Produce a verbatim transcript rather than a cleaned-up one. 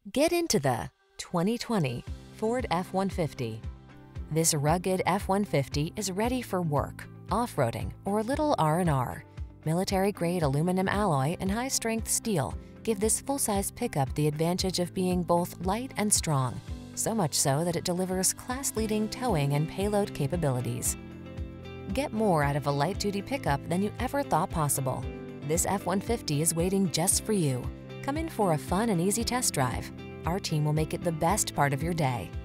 Get into the twenty twenty Ford F one fifty. This rugged F one fifty is ready for work, off-roading, or a little R and R. Military-grade aluminum alloy and high-strength steel give this full-size pickup the advantage of being both light and strong, so much so that it delivers class-leading towing and payload capabilities. Get more out of a light-duty pickup than you ever thought possible. This F one fifty is waiting just for you. Come in for a fun and easy test drive. Our team will make it the best part of your day.